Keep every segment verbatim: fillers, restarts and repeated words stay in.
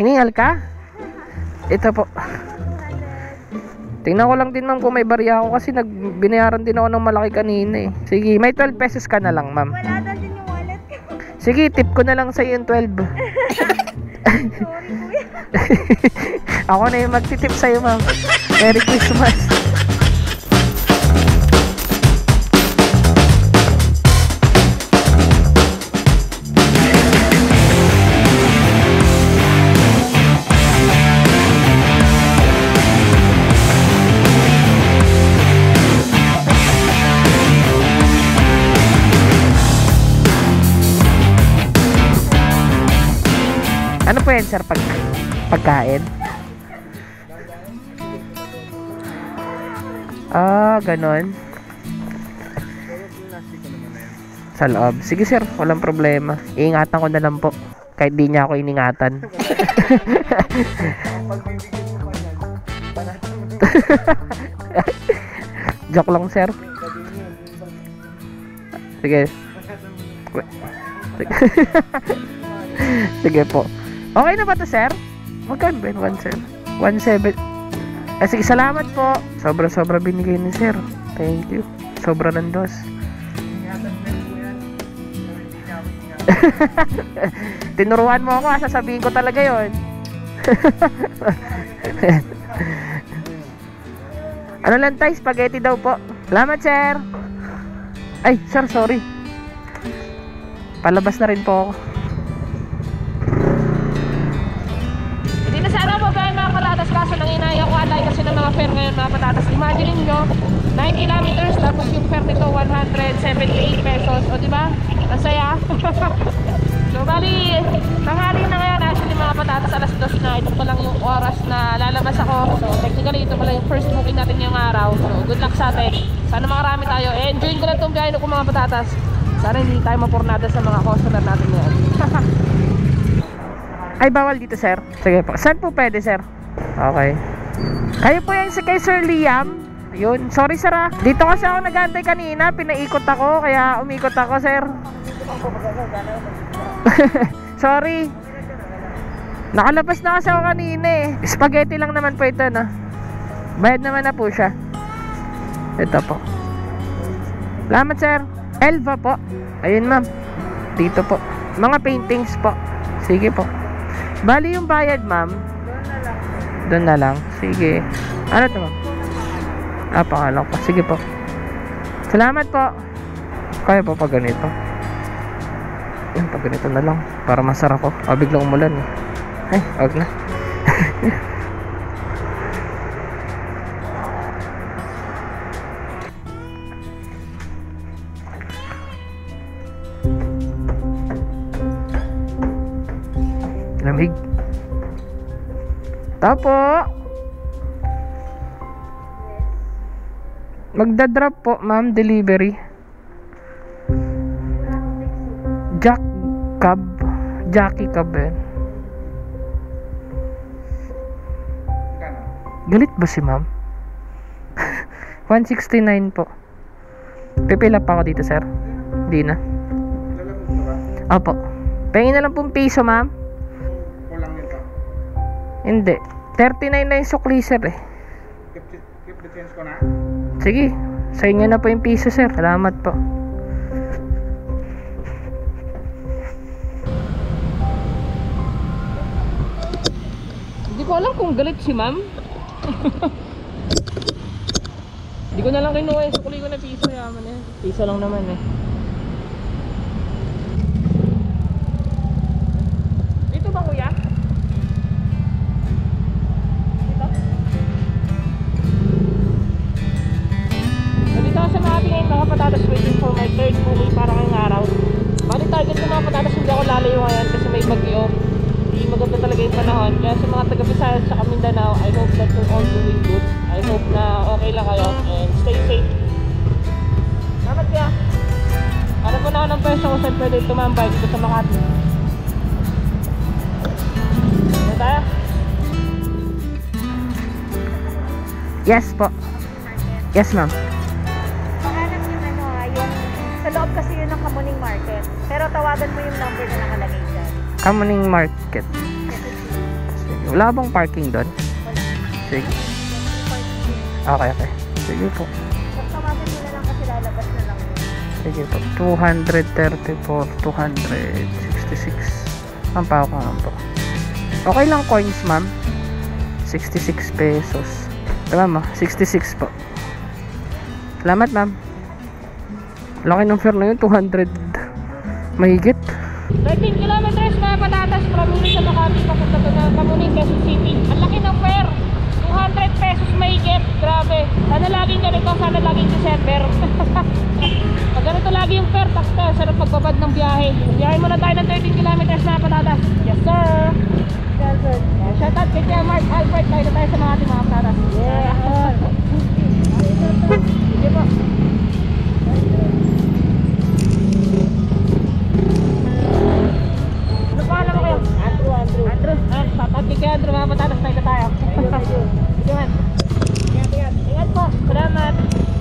Hiningal ka? Ito po. Tingnan ko lang din ma'am kung may barya ako kasi nagbinayaran din ako ng malaki kanina eh. Sige, may twelve pesos ka na lang ma'am. Wala daw din yung wallet ko. Sige, tip ko na lang sa iyo yung twelve. Sorry kuya. Ako na yung magtitip sa iyo ma'am. Merry Christmas. Ano po yan sir? Pag, pagkain? Ah, ganon. Sa loob. Sige sir, walang problema. Iingatan ko na lang po. Kahit di niya ako iningatan. Joke lang sir. Sige. Sige. Sige po. Okay na ba to sir? Magkano ba yun? one seven one seven. Eh sige, salamat po. Sobra sobra binigay ni sir. Thank you. Sobra ng dos. Tinuruan mo ako, sasabihin ko talaga yon. Ano lang tayo? Spaghetti daw po. Salamat sir. Ay sir, sorry. Palabas na rin po ako. Kaso nang inaya ko alay kasi ng mga fare ngayon mga patatas. Imagine nyo, nine kilometers tapos yung fare nito one hundred seventy-eight pesos. O diba? Ang saya. So bali, tanghali na ngayon actually mga patatas, alas dos na. Ito pa lang yung oras na lalabas ako. So technically ito pala yung first booking natin ngayong araw. So good luck sa atin. Sana makarami tayo. Eh, enjoyin ko na itong biyahe ko mga patatas. Sana hindi tayo mapurnada sa mga customer natin ngayon. Ay bawal dito sir. Sige po. Saan po pwede sir? Okay. Kayo po yan si kay Sir Liam. Yun. Sorry sir ah. Dito kasi ako nag-aantay kanina. Pinaikot ako. Kaya umikot ako sir. Sorry. Nakalabas na kasi ako kanina eh. Spaghetti lang naman po ito na. Bayad naman na po siya. Ito po. Salamat sir. Elva po. Ayun ma'am. Dito po. Mga paintings po. Sige po. Bali yung bayad ma'am. Doon na lang. Sige. Ano to ma'am? Ah, pangalan ko. Sige po. Salamat po. Kaya po pag ganito. Yan, pag ganito na lang. Para masarap ko. Ah, biglang umulan eh. Ay, wag na. Lamig. Tapo. Magdadrop po, ma'am, delivery. Jack Cab. Jackie Cab eh. Galit ba si ma'am? one sixty-nine po. Pipila pa ako dito, sir. Hindi na. Opo. Pahingin na lang pong piso, ma'am. Kulang nito. Hindi. thirty-nine na yung sukli, sir eh. Keep, keep the change ko na. Sige. Sa inyo na po yung piso, sir. Salamat po. Hindi ko alam kung galit si ma'am. Hindi ko na lang kinuha yung sukli ko na piso. Yaman eh. Piso lang naman eh. Dito ba kuya? Dito? Nandito ako sa mga tingin mga patatas waiting for my third booking para ngayong araw. Bali target ng mga patatas hindi ako lalayo ngayon kasi may bagyo. Hindi maganda talaga yung panahon. Kaya sa mga taga-Visayas sa Mindanao, I hope that you're all doing good. I hope na okay lang kayo and stay safe. Salamat kaya. Alam mo na ako ng pwesto kung saan pwede tumambay dito sa Makati. Ano tayo? Yes po. Yes ma'am. Pangalan yung ano ha, yung sa loob kasi yun ng Kamuning Market. Pero tawagan mo yung number na nakalagay dyan. Kamuning Market. Wala bang parking doon? Sige. Okay, okay. Sige po. Pagtawagan mo na lang kasi lalabas na lang. Sige po. two thirty-four, two sixty-six. Ang pa ako naman po. Okay lang coins, ma'am. sixty-six pesos. Tama mo, sixty-six po. Salamat, ma'am. Laki ng fare na yun, two hundred. Mahigit. thirteen kilometers na patatas from Luis sa Makati papunta to na Kamuning, Quezon City. Ang laki ng fare. two hundred pesos mahigit. Grabe. Sana laging ganito. Sana laging December. Pag ganito lagi yung fare, tax ka. Sarap magbabad ng biyahe. Biyahe muna tayo ng thirteen kilometers na patatas. Yes, sir. Yes, sir. Yeah, shout out kay Kuya Mark Albert. Tayo na tayo sa Makati mga patatas. Yeah. Sige po. Ano pangalan mo kayo? Andrew, Andrew. Andrew. Ah, tatagin kay Andrew, mga patatas tayo na tayo. Sige man. Ingat, ingat. Ingat po. Salamat.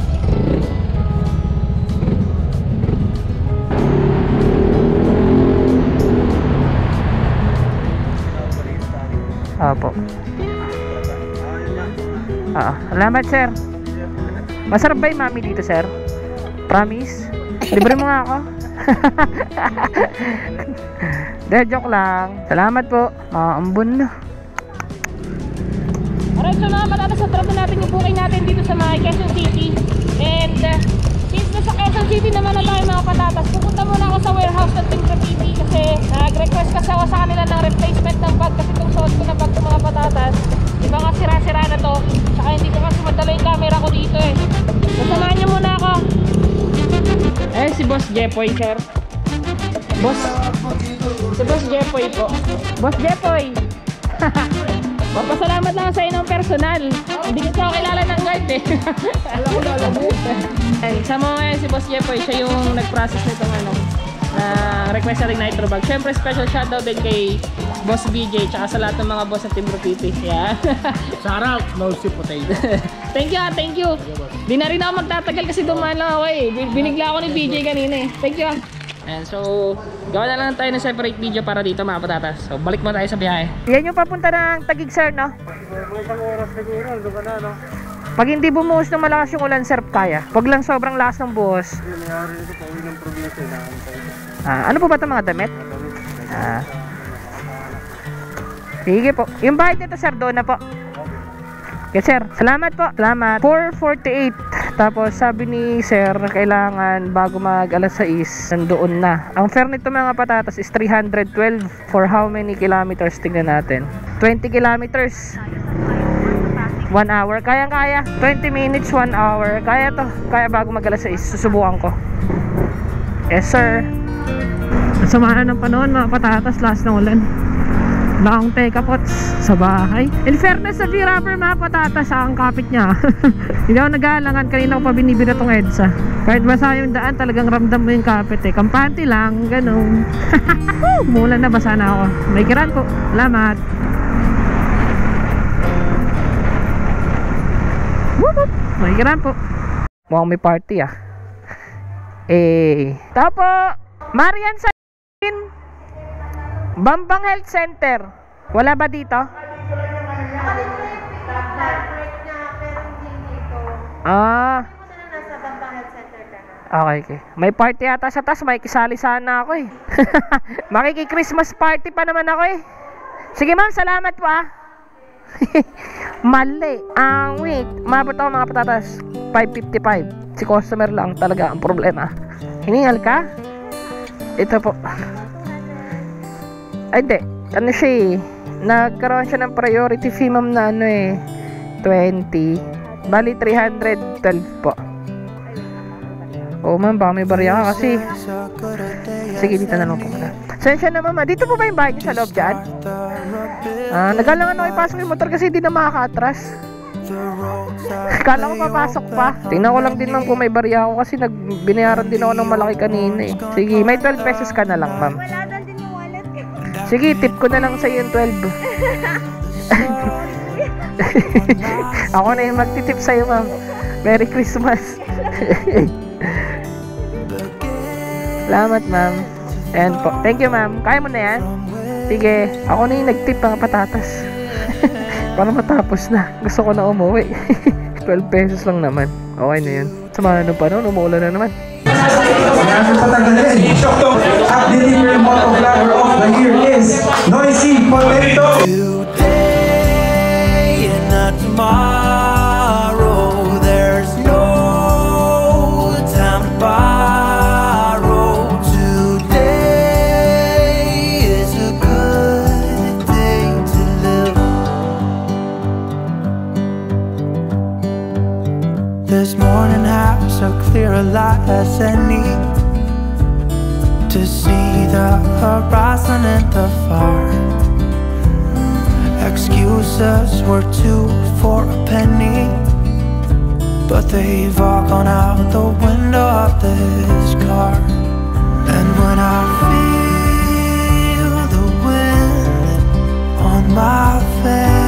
Apo. Ah, salamat, sir. Masarap ba yung mami dito, sir? Promise? Libre mo nga ako. De, joke lang. Salamat po. Maambon na. Alright, so mga patatas, sa trap natin yung booking natin dito sa mga Quezon City. And uh, since nasa Quezon City naman na tayo mga patatas, pupunta muna ako sa warehouse ng Team Graffiti kasi nag-request kasi ako sa kanila ng replacement ng bag kasi itong suot ko na bag ng mga patatas. Diba nga sira-sira na to. Saka hindi ko kasi madala yung camera ko dito eh. So samahan niyo muna ako. Eh, si Boss Jepoy, sir. Boss. Si Boss Jepoy po. Boss Jepoy. Papasalamat lang sa inong personal. Hindi ko ako kilala ng guard eh. Alam ko na alam mo. Sa mga ngayon si Boss Jepoy, siya yung nag-process nitong ano, na request sa ring nitro bag. Siyempre special shoutout din kay Boss B J tsaka sa lahat ng mga boss ng Team Graffiti. Yeah. Shout out, no si potato. Thank you, ah, thank you. Di na rin ako magtatagal kasi dumaan lang ako eh. Binigla ako ni B J kanina eh. Thank you. And so, gawa na lang tayo ng separate video para dito mga patatas. So, balik mo tayo sa biyahe. Yan yung papunta ng Taguig, sir, no? Mga isang oras siguro, doon ka na, no? Pag hindi bumuhos ng malakas yung ulan, sir, kaya. Pag lang sobrang lakas ng buhos. Yung nangyari nito, pauwi ng probinsya na. Ah, ano po ba ito mga damit? Ah. Sige po. Yung bahay nito, sir, doon na po. Yes, sir. Salamat po. Salamat. four forty-eight. Tapos sabi ni sir, kailangan bago mag alas sais, nandoon na. Ang fare nito mga patatas is three twelve. For how many kilometers? Tingnan natin. twenty kilometers. one hour. Kaya-kaya. twenty minutes, one hour. Kaya to. Kaya bago mag alas sais. Susubukan ko. Yes, sir. Samahan ng panahon mga patatas. Last ng ulan. Bakong teka pots sa bahay. In fairness sa V-Rubber mga patatas, ang kapit niya. Hindi ako nag-aalangan. Kanina ko pa binibira tong EDSA. Kahit basa yung daan, talagang ramdam mo yung kapit eh. Kampante lang, ganun. Mula na, basa na ako. May kiran po. Salamat. Woop woop. May kiran po. Mukhang may party ah. Eh. Tapo. Marian sa Bambang Health Center. Wala ba dito? Ah. Okay, okay. May party ata sa taas. May kisali sana ako eh. Makiki-Christmas party pa naman ako eh. Sige ma'am, salamat po ah. Mali. Ah, wait. Mabot ako mga patatas. five fifty-five. Si customer lang talaga ang problema. Hiningal ka? Ito po. Ay, hindi. Ano siya eh. Nagkaroon siya ng priority fee, ma'am, na ano eh. twenty. Bali, three twelve po. Oo, ma'am. Baka may barya ka kasi. Sige, dito na lang po muna. Sensya na, ma'am. Dito po ba yung bahay niyo sa loob dyan? Ah, nagalangan ako ipasok yung motor kasi hindi na makaka-atras. Kala ko papasok pa. Tingnan ko lang din, ma'am, kung may barya ako kasi nagbinayaran din ako ng malaki kanina eh. Sige, may twelve pesos ka na lang, ma'am. Sige, tip ko na lang sa iyo yung twelve. Ako na yung magtitip sa iyo, ma'am. Merry Christmas. Salamat, ma'am. Ayan po. Thank you, ma'am. Kaya mo na yan? Sige. Ako na yung nagtip mga patatas. Para matapos na. Gusto ko na umuwi. twelve pesos lang naman. Okay na yun. Sama na pa noon, umuulan na naman. Maraming patanggalin. At delivery motto flower of the year is Noisy Potato. Today and not tomorrow. There's no time to borrow. Today is a good day to live. This morning has so clear a light as any to see the horizon and the far. Excuses were two for a penny, but they've all gone out the window of this car. And when I feel the wind on my face,